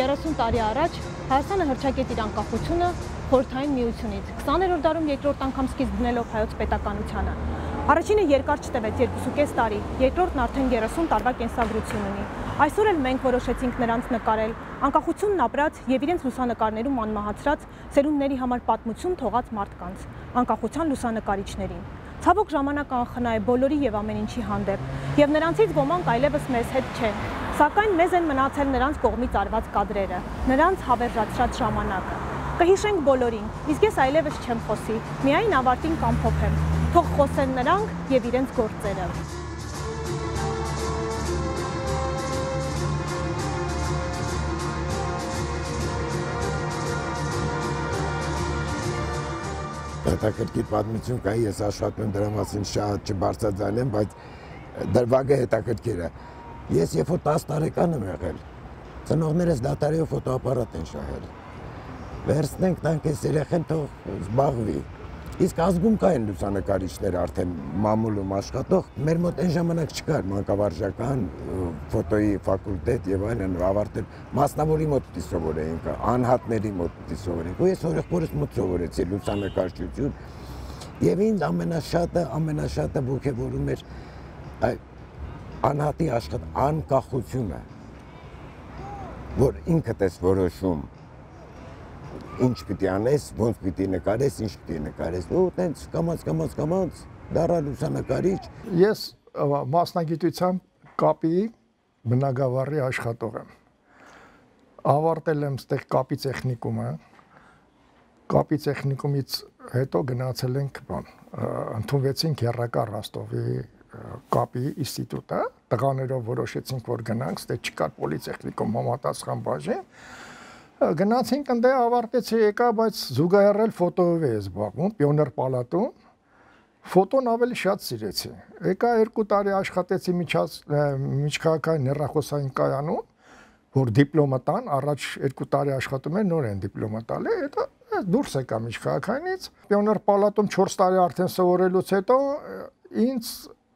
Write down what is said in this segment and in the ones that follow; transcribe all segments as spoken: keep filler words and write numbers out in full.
երեսուն տարի առաջ Հայաստանը հռչակեց իր անկախությունը Խորհրդային Միությունից, քսաներորդ դարում երկրորդ անգամ սկիզբ դնելով հայոց պետականությանը։ Առաջինը երկար չտևեց երկուսուկես տարի, երկրորդն արդեն երեսուն տարվա կենսագրություն ունի։ Այսօր էլ մենք որոշեցինք նրանց նկարել, անկախությունն ապրած եւ իրենց լուսանկարներում անմահացրած սերունդների համար պատմություն թողած մարդկանց, անկախության լուսանկարիչներին։ Ցավոք ժամանակը անխնա է բոլորի եւ ամեն ինչի հանդեպ, եւ նրանցից ոմանք այլևս մեզ հետ չեն, սակայն մեզ են մնացել նրանց կողմից արված կադրերը, նրանց հավերժացրած ժամանակը։ Կհիշենք բոլորին, իսկ ես այլևս չեմ խոսի, միայն ավարտին կամփոփեմ, թող խոսեն նրանք եւ իրենց գործերը։ Հետաքրքիր պատմություն կա, ես աշխատում եմ դրա մասին շատ չբարձրացնեմ, բայց դրվագը հետաքրքիր է։ Ես երբ որ տասը տարեկան եմ եղել, ծնողներս դատարկ ֆոտոապարատ են շահել։ Վերցնենք տանք այս երեխեն թող զբաղվի։ Իսկ ազգում կային լուսանկարիչներ արդեն մամուլում աշխատող, մեր մոտ այն ժամանակ չկար մանկավարժական, ֆոտոյի ֆակուլտետ եւ այլն, ավարտել մասնավորի մոտ սովորեինք, անհատների մոտ սովորեինք։ Ու ես հորեղբորս մոտ սովորեցի լուսանկարչություն եւ ինձ ամենաշատը, ամենաշատը ոգևորում էր անհատի աշխատ անկախությունը, որ ինքդ ես որոշում ինչ պիտի անես, ոնց պիտի նկարես, ինչ պիտի նկարես, ու տենց կամաց, կամաց, կամաց, դառա լուսանկարիչ։ Ես մասնագիտությամբ կապի բնագավառի աշխատող եմ։ Ավարտել եմ ստեղ կապի տեխնիկումը, կապի տեխնիկումից հետո գնացել ենք բան, ընդունվեցինք Եռակա Ռոստովի կապի ինստիտուտը, տղաներով որոշեցինք, որ գնանք, ստեղ չկար պոլիտեխնիկում համապատասխան բաժին։ Գնացինք ընդ ավարտեցի եկա, բայց զուգահեռել ֆոտոյով էի զբաղվում, Պիոներ պալատում, ֆոտոն ավելի շատ սիրեցի։ Եկա երկու տարի աշխատեցի միջքաղաքային հեռախոսային կայանում, որ դիպլոմը տան, առաջ երկու տարի աշխատում էր, նոր են դիպլոմը տալի, հետո դուրս եկա միջքաղաքայինից, Պիոներ պալատում չորս տարի արդեն սովորելուց հետո ինձ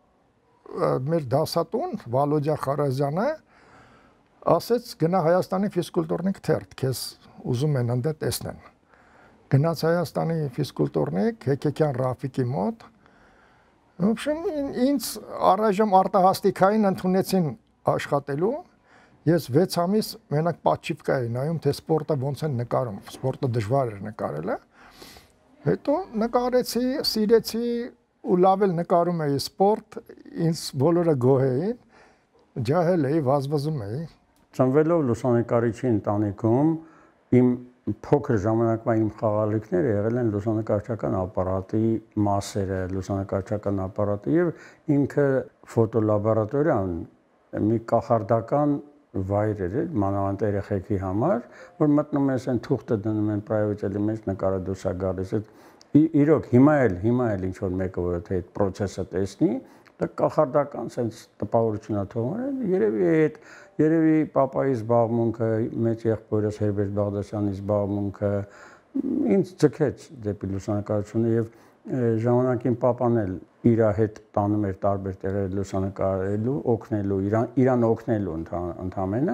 մեր դասատուն Վալոդյա Խարազյանը ասեց գնա Հայաստանի ֆիզկուլտուրնիկ թերթ, քեզ ուզում են ընդ տեսնեն։ Գնաց Հայաստանի ֆիզկուլտուրնիկ Հեքիաթյան Ռաֆիկի մոտ։ Ոբշեմ ինձ առայժմ արտահասթիկային ընդունեցին աշխատելու։ Ես վեց ամիս մենակ պատշիվկա էի նայում, թե սպորտը ոնց են նկարում, սպորտը դժվար էր նկարելը։ Հետո նկարեցի, սիրեցի ու լավ էլ նկարում էի սպորտ, ինձ բոլորը գոհ էին, ջահել էի, վազվզում էի։ Ծնվելով լուսանկարիչի ընտանիքում իմ փոքր ժամանակվա իմ խաղալիքները եղել են լուսանկարչական ապարատի մասերը, լուսանկարչական ապարատը եւ ինքը ֆոտոլաբորատորիան մի կախարդական վայր էր, մանավանդ երեխեքի համար, որ մտնում ես այն թուղթը դնում են պրայվետելի մեջ նկարը դուրս է գալիս։ Իրոք հիմա էլ, հիմա էլ ինչ որ մեկը որ թե այդ process-ը տեսնի, դա կախարդական sense տպավորություն է թողնում, երևի այդ Երևի պապայի զբաղմունքը, մեծ եղբորս Հերբերտ Բաղդասյանի զբաղմունքը ինձ ձգեց դեպի լուսանկարությունը եւ ժամանակին պապան էլ իր հետ տանում էր տարբեր տեղեր լուսանկարելու, օգնելու, իրան իրան օգնելու ընդհանրապես,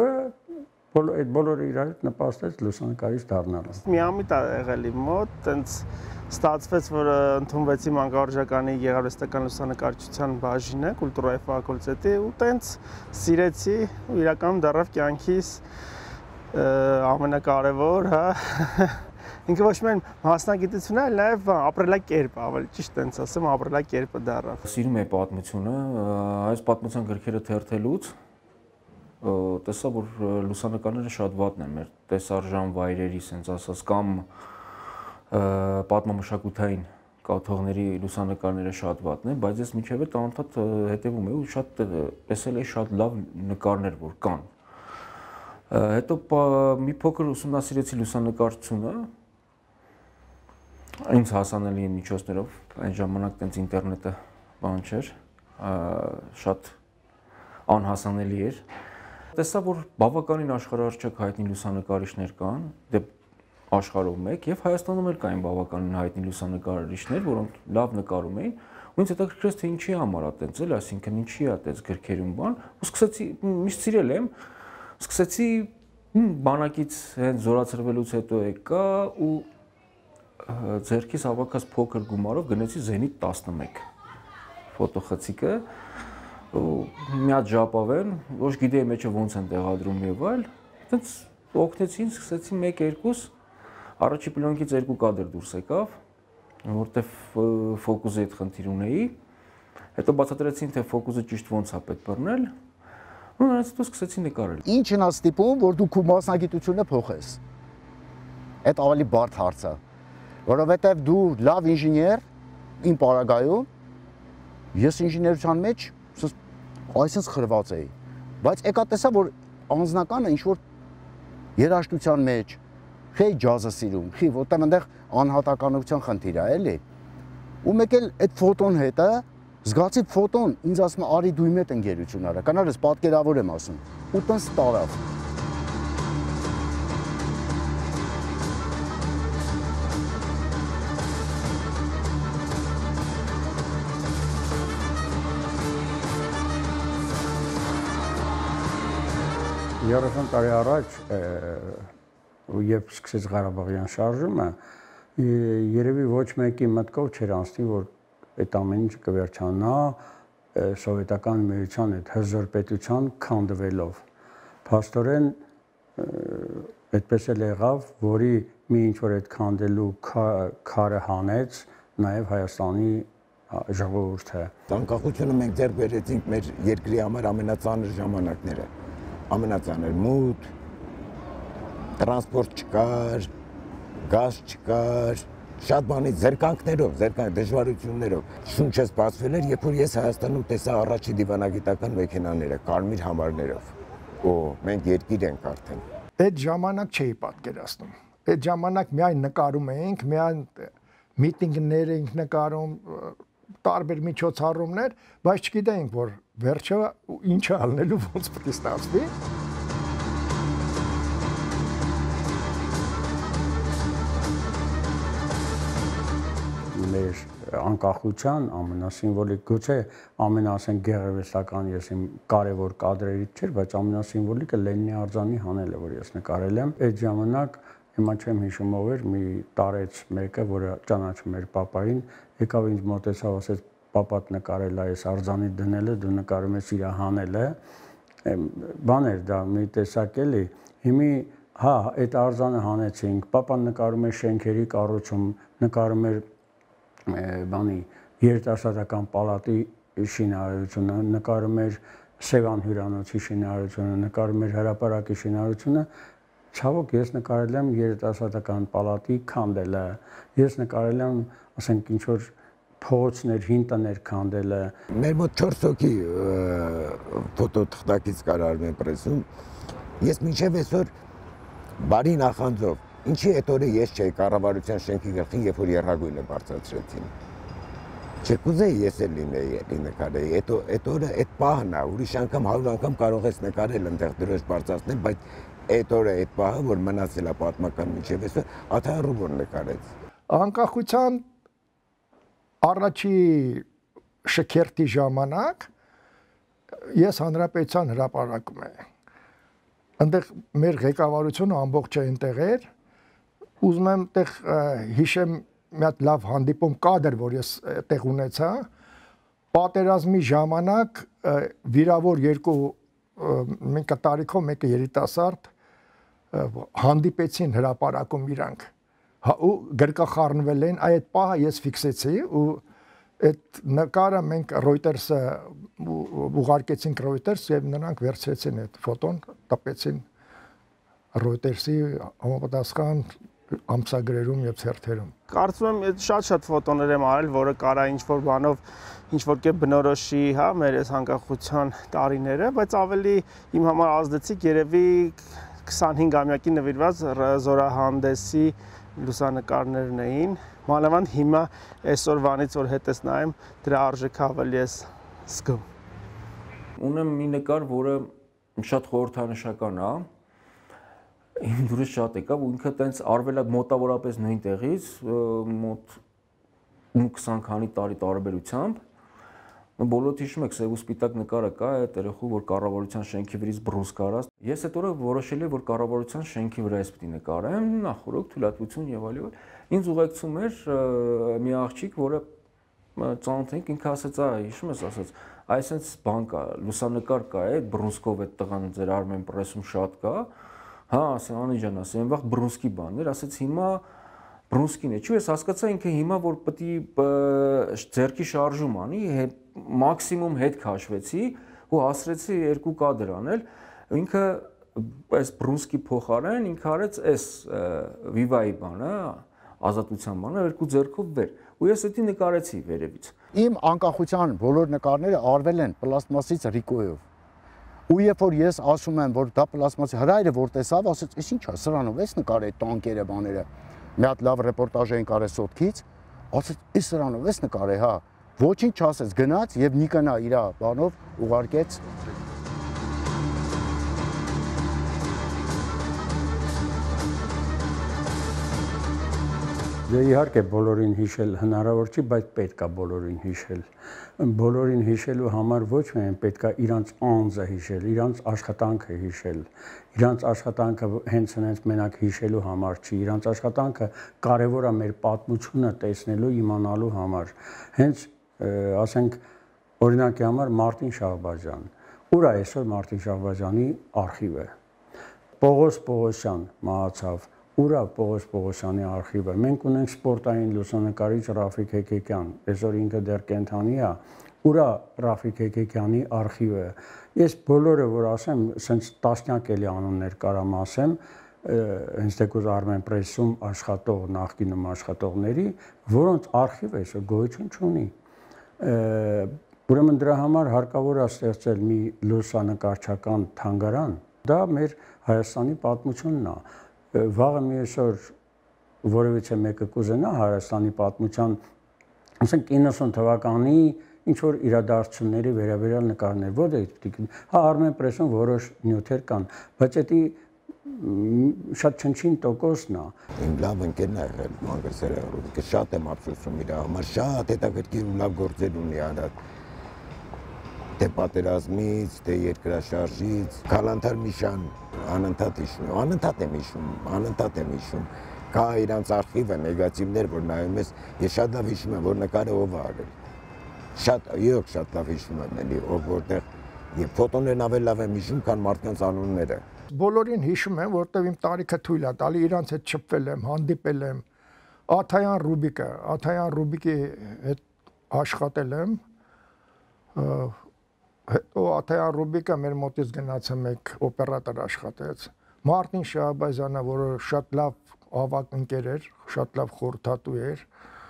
որը այդ բոլորը իր հետ նպաստեց լուսանկարիչ դառնալը։ Միամիտ ա եղել իմ մոտ, տենց ստացվեց, որ ընդունվեցի մանկավարժականի գեղարվեստական լուսանկարչության բաժինը, կուլտուրայի ֆակուլտետի, ու տենց սիրեցի, ու իրականում դեռև կյանքիս ամենակարևոր, հա, ինքը ոչ միայն մասնագիտությունն է, այլ նաև ապրելակերպը, ավելի ճիշտ տենց ասեմ, ապրելակերպը դեռև։ Սիրում եմ պատմությունը, այս պատմության գրքերը թերթելուց տեսա, որ լուսանկարները շատ վատն են մեր տեսարժան վայրերի, սենց ասած, կամ պատմամշակութային կաթողների լուսանկարները շատ վատն են, բայց ես մինչև այդ անընդհատ հետևում եմ ու շատ տեսել եմ շատ լավ նկարներ, որ կան։ Հետո մի փոքր ուսումնասիրեցի լուսանկարչությունը, ինձ հասանելի միջոցներով, այն ժամանակ տենց ինտերնետը բան չէր, շատ անհասանելի էր։ Տեսա, որ բավականին աշխարհահռչակ հայտնի լուսանկարիչներ կան, դեպ աշխարհով մեկ եւ Հայաստանում էլ կային բավականին հայտնի լուսանկարիչներ, որոնք լավ նկարում էին, ու ինձ հետաքրքրեց թե ինչի համար է տենց էլ, այսինքն ինչի է տենց գրքերում բան, ու սկսեցի միշտ սիրել եմ, սկսեցի Բանակից հենց զորացրվելուց հետո եկա ու ձերքիս հավաքած փոքր գումարով գնեցի Զենիթ տասնմեկ ֆոտոխցիկը ու մի հատ ժապավեն, ոչ գիտեի մեջը ոնց են տեղադրում եւ այլ, այդպես օգնեցին, սկսեցի մեկ երկուս առաջի պլյոնկից երկու կադր դուրս եկավ, որտեվ ֆոկուսի հետ խնդիր ունեի, հետո բացատրեցին, թե ֆոկուսը ճիշտ ոնց է պետք բռնել, ու նրանց հետո սկսեցի նկարել։ Ինչն է ստիպում, որ դու քո մասնագիտությունը փոխես։ Այդ ավելի բարդ հարց է, որովհետև դու լավ ինժեներ, իմ պարագայում, ես ինժեներության մեջ այսպես խրված էի, բայց եկա տեսա, որ անձնականը ինչ-որ երաժշտության մեջ, խի ջազը սիրում, խի, որտեղ այնտեղ անհատականության խնդիր է, էլի։ Ու մեկ էլ այդ ֆոտոն հետը զգացի ֆոտոն ինձ ասում է արի դու իմ հետ ընկերություն արա, կանարես պատկերավոր եմ ասում, ու տենց տարավ։ երեսուն տարի առաջ երբ սկսեց Ղարաբաղյան շարժումը, երևի ոչ մեկի մտքով չէր անցնի, որ այդ ամեն ինչ կվերջանա սովետական միության այդ հզոր պետության քանդվելով։ Փաստորեն այդպես էլ եղավ, որի մի ինչ-որ այդ քանդելու քարը հանեց նաև Հայաստանի ժողովուրդը։ Անկախությունը մենք ձեռք բերեցինք մեր երկրի համար ամենածանր ժամանակները։ Ամենածանր մութ, տրանսպորտ չկար, գազ չկար, շատ բանից զերկանքներով, զերկանք դժվարություններով։ Շունչս բացվել էր, երբ որ ես Հայաստանում տեսա առաջի դիվանագիտական մեքենաները, կարմիր համարներով։ Օ, մենք երկիր ենք արդեն։ Այդ ժամանակ չէի պատկերացնում։ Այդ ժամանակ միայն նկարում էինք, միայն միտինգներ էինք նկարում, տարբեր միջոցառումներ, բայց չգիտեինք, որ վերջը ինչ ալնելու ոնց պետք է ստացվի։ Մեր անկախության ամենասիմվոլիկ, գուցե ամենասեն գեղարվեստական ես իմ կարևոր կադրերից չէր, բայց ամենասիմվոլիկը Լենինի արձանի հանելը, որ ես նկարել եմ։ Այդ ժամանակ հիմա չեմ հիշում ով էր, մի տարեց մեկը, որը ճանաչում էր պապային, եկավ ինձ մոտեցավ, ասեց պապատ նկարել է, այս արձանի դնելը, դու նկարում ես իր հանելը, բան էր դա, մի տեսակ էլի, հիմի, հա, այդ արձանը հանեցինք, պապան նկարում էր շենքերի կառուցում, նկարում էր բանի երիտասարդական պալատի շինարարությունը, նկարում էր Սևան հյուրանոցի շինարարությունը, նկարում էր հրապարակի շինարարությունը, ցավոք ես նկարել եմ երիտասարդական պալատի քանդելը, ես նկարել եմ, ասենք ինչ որ փողոցներ, հին տներ քանդելը։ Մեր մոտ չորս հոգի ֆոտոթղթակից կար Armenpress-ում։ Ես մինչև այսօր բարի նախանձով, ինչի այդ օրը ես չէի կառավարության շենքի գլխին, երբ որ եռագույնը բարձրացրեցին։ Չկուզեի ես էլ լինեի, էլի նկարեի։ Այդ օրը այդ պահն է, ուրիշ անգամ հարյուր անգամ կարող ես նկարել այնտեղ դրոշ բարձրացնել, բայց այդ օրը այդ պահը, որ մնացել է պատմական մինչև այսօր, աթարու որ նկարեց։ Անկախության առաջի շքերթի ժամանակ ես հանրապետության հրապարակում էի։ Այնտեղ մեր ղեկավարությունը ամբողջ այնտեղ էր, ուզում եմ այդտեղ հիշեմ մի հատ լավ հանդիպում կադր, որ ես այդտեղ ունեցա, պատերազմի ժամանակ վիրավոր երկու մենք տարիքով մեկը երիտասարդ հանդիպեցին հրապարակում իրանք ու գրկախառնվել են, այդ պահը ես ֆիքսեցի ու այդ նկարը մենք Reuters-ը ուղարկեցինք Reuters եւ նրանք վերցրեցին այդ ֆոտոն, տպեցին Reuters-ի համապատասխան ամսագրերում եւ ցերթերում։ Կարծում եմ այդ շատ-շատ ֆոտոներ եմ արել, որը կարա ինչ-որ բանով ինչ-որ կերպ բնորոշի, հա, մեր այս անկախության տարիները, բայց ավելի իմ համար ազդեցիկ երևի քսանհինգամյակի նվիրված զորահանդեսի լուսանկարներն էին, մանավանդ հիմա այսօրվանից որ հետս նայեմ, դրա արժեքը ավելի ես զգում։ Ունեմ մի նկար, որը շատ խորհրդանշական է, իմ դուրս շատ եկավ, ու ինքը տենց արվել է մոտավորապես նույն տեղից, մոտ ութ քսան քանի տարի տարբերությամբ, Բոլորդ հիշում եք, սև ու սպիտակ նկարը կա այդ երեխու, որ կառավարության շենքի վրից բռունցք արած։ Ես այդ օրը որոշել եմ, որ կառավարության շենքի վրա էս պիտի նկարեմ, նախորդ թույլատվություն եւ այլն։ Ինձ ուղեկցում էր մի աղջիկ, որը ծանոթ ենք, ինքը ասաց, «Ա, հիշում ես», ասաց, «Այսինքն բան կա, լուսանկար կա, այդ բռունցքով այդ տղան ձեր Armenpress-ում շատ կա»։ Հա, ասա, «Անի ջան», ասա, «Այն վաղ բռունցքի բանն էր», ասաց, «Հիմա բռունցքին է»։ Չէ, ես հասկացա ինքը հիմա որ պետք է ձեռքի շարժում անի, մաքսիմում հետ քաշվեցի ու հասրեցի երկու կադր անել։ Ինքը այս բռունցքի փոխարեն ինքը արեց այս Viva-ի բանը, ազատության բանը, երկու ձեռքով վեր։ Ու ես դա նկարեցի վերևից։ Իմ անկախության բոլոր նկարները արվել են պլաստմասից Ռիկոյով։ Ու երբ որ ես ասում եմ, որ դա պլաստմասի հրայրը որ տեսավ, ասեց, «Էս ի՞նչ է, սրանով էս նկարել տանկերը բաները»։ Մի հատ լավ ռեպորտաժ էին կարել Սոտքից, ասեց, «Էս սրանով էս նկարել, հա»։ Ոչինչ չասեց, գնաց եւ Նիկոնա իր բանով ուղարկեց։ Դե իհարկե բոլորին հիշել հնարավոր չի, բայց պետք է բոլորին հիշել։ Բոլորին հիշելու համար ոչ միայն պետք է իրանց անձը հիշել, իրանց աշխատանքը հիշել։ Իրանց աշխատանքը հենց հենց մենակ հիշելու համար չի, իրանց աշխատանքը կարևոր է մեր պատմությունը տեսնելու, իմանալու համար։ Հենց ասենք օրինակի համար Մարտին Շահբազյան։ Ուր է այսօր Մարտին Շահբազյանի արխիվը։ Պողոս Պողոսյան մահացավ։ Ուր է Պողոս Պողոսյանի արխիվը։ Մենք ունենք սպորտային լուսանկարիչ Ռաֆիկ Հեքիաթյան, այսօր ինքը դեռ կենթանի է։ Ուր է Ռաֆիկ Հեքիաթյանի արխիվը։ Ես բոլորը որ ասեմ, ասենց տասնյակ էլի անուններ կարամ ասեմ, հենց դեպի Armenpress-ում աշխատող նախկինում աշխատողների, որոնց արխիվը այսօր գոյություն չունի։ Ուրեմն դրա համար հարկավոր է ստեղծել մի լուսանկարչական թանգարան։ Դա մեր Հայաստանի պատմությունն է։ Վաղը մի այսօր որևիցե մեկը կուզենա Հայաստանի պատմության, ասենք իննսուն թվականի ինչ որ իրադարձությունների վերաբերյալ նկարներ, որտեղ պետք է։ Հա, Armenpress-ում որոշ նյութեր կան, բայց դա շատ չնչին տոկոսն է։ Իմ լավ ընկերն է եղել Մանգրսերը, շատ եմ ափսոսում իր համար, շատ հետաքրքիր ու լավ գործեր ունի արած։ Թե պատերազմից, թե երկրաշարժից, Քալանթար Միշան անընդհատ հիշում, անընդհատ եմ հիշում, անընդհատ եմ հիշում։ Կա իրանց արխիվը, նեգատիվներ, որ նայում ես, ես շատ լավ հիշում եմ, որ նկարը ով է արել։ Շատ, յոք շատ լավ հիշում եմ էլի, ով որտեղ, եւ ֆոտոներն ավելի լավ եմ հիշում, քան մարդկանց անունները։ Բոլորին հիշում եմ, որտեղ իմ տարիքը թույլ է տալի, իրանց հետ շփվել եմ, հանդիպել եմ։ Աթայան Ռուբիկը, Աթայան Ռուբիկի հետ աշխատել եմ։ Հետո Աթայան Ռուբիկը մեր մոտից գնաց մեկ օպերատոր աշխատեց։ Մարտին Շահբազյանը, որը շատ լավ ավակ ընկեր էր, շատ լավ խորհրդատու էր։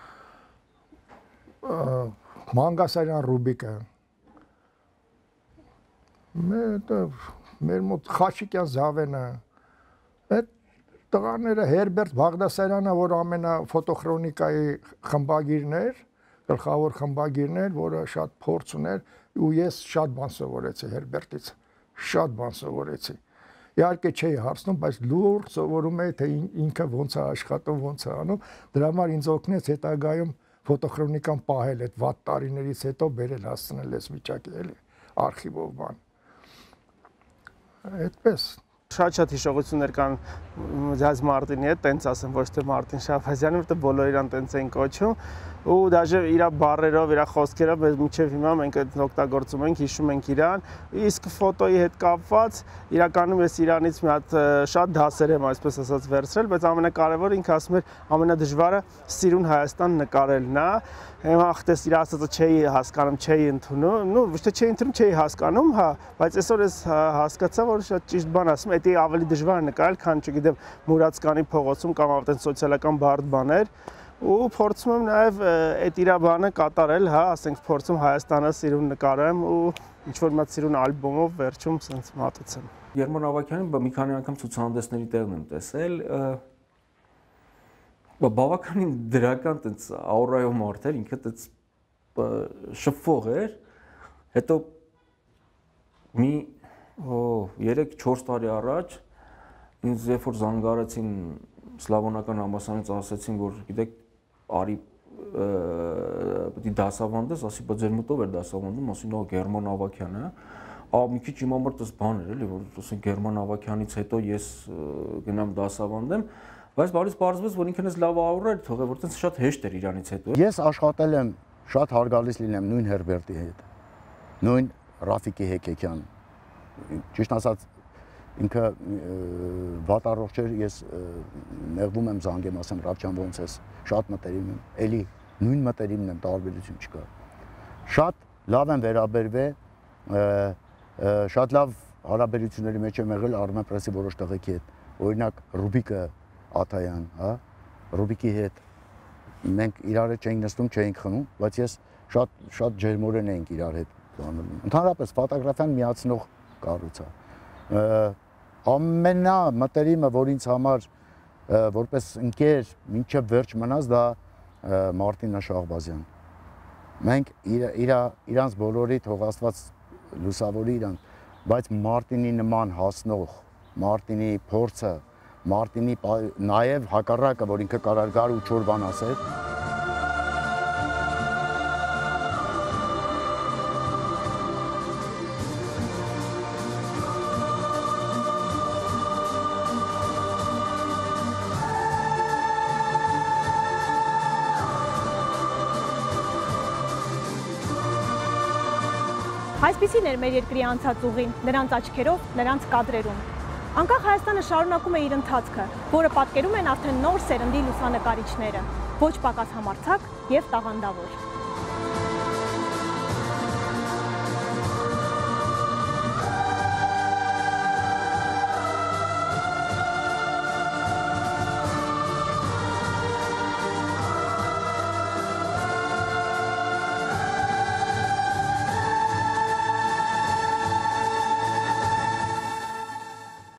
Մանգասարյան Ռուբիկը։ Մեր մոտ Խաչիկյան Զավենը։ Այդ տղաները Հերբերտ Բաղդասարյանը, որ ամենա ֆոտոխրոնիկայի խմբագիրն էր, գլխավոր խմբագիրն էր, որը շատ փորձ ուներ, ու ես շատ բան սովորեցի Հերբերտից, շատ բան սովորեցի։ Իհարկե չէի հարցնում, բայց լուրջ սովորում էի, թե ինքը ոնց է աշխատում, ոնց է անում, դրա համար ինձ օգնեց հետագայում ֆոտոխրոնիկան պահել, այդ վատ տարիներից հետո բերել հասցնել այս վիճակի, էլի, արխիվով բան։ Այդպես Շատ-շատ հիշողություններ կան ձեզ Մարտինի հետ, տենց ասեմ, ոչ թե Մարտին Շահբազյանի, որտեղ բոլորը իրան տենց էին կոչում, ու դաժե իր բառերով, իր խոսքերով մինչև հիմա մենք այդ օգտագործում ենք, հիշում ենք իրան, իսկ ֆոտոյի հետ կապված իրականում ես իրանից մի հատ շատ դասեր եմ, այսպես ասած, վերցրել, բայց ամենակարևորը ինքը ասում էր ամենադժվարը սիրուն Հայաստան նկարելն է։ Հիմա ախտես իր ասածը չէի հասկանում, չէի ընդունում, նու ոչ թե չէի ընդունում, չէի հասկանում, հա, բայց այսօր ես հասկացա, որ շատ ճիշտ բան ասում, դա ավելի դժվար նկարել, քան չգիտեմ Մուրացկանի փողոցում կամ ավտեն սոցիալական բարդ բաներ, ու փորձում եմ նաև այդ իր բանը կատարել, հա, ասենք փորձում Հայաստանը սիրուն նկարեմ ու ինչ որ մի սիրուն ալբոմով վերջում սենց մատուցեմ։ Երման Ավագյանին մի քանի անգամ ցուցահանդեսների տեղն եմ տեսել, բավականին դրական տենց աուրայով մարդ էր, ինքը տենց շփվող էր, հետո մի երեք-չորս տարի առաջ ինձ երբ որ զանգարեցին Սլավոնական ամբասանից ասացին, որ գիտեք, արի պետք է դասավանդես, ասի, բայց ձեր մտով էր դասավանդում, ասի, նո Գերման Ավագյանը, ա մի քիչ իմ համար դες բան էր, էլի, որ ասենք Գերման Ավագյանից հետո ես գնամ դասավանդեմ, բայց բարից բարձվեց, որ ինքնս լավ աուրա էր թողել, որ տենց շատ հեշտ էր իրանից հետո։ Ես աշխատել եմ, շատ հարգալից լինեմ նույն Հերբերտի հետ, նույն Ռաֆիկի Հեքիաթյան, ճիշտ ասած, ինքը վատառողջ էր, ես նեղվում եմ զանգեմ, ասեմ Ռավչան ոնց ես, շատ մտերիմ եմ, էլի նույն մտերիմն եմ, տարբերություն չկա։ Շատ լավ եմ վերաբերվել, շատ լավ հարաբերությունների մեջ եմ եղել Armenpress-ի որոշ տղեկի հետ, օրինակ Ռուբիկը Աթայան, հա, Ռուբիկի հետ մենք իրար հետ չէինք նստում, չէինք խմում, բայց ես շատ շատ ջերմորեն էինք իրար հետ բանում։ Ընդհանրապես ֆոտոգրաֆիան միացնող կառույց է։ Ամենամտերիմը, որ ինձ համար որպես ընկեր մինչև վերջ մնաց, դա Մարտինա Շահբազյան։ Մենք իրանց բոլորի թող Աստված լուսավորի իրան, բայց Մարտինի նման հասնող, Մարտինի փորձը, Մարտինի նաև հակառակը, որ ինքը կարար գար ու չոր բան ասել։ Այսպիսին էր մեր երկրի անցած ուղին, նրանց աչքերով, նրանց կադրերում։ Անկախ Հայաստանը շարունակում է իր ընթացքը, որը պատկերում են արդեն նոր սերնդի լուսանկարիչները, ոչ պակաս համարձակ և տաղանդավոր։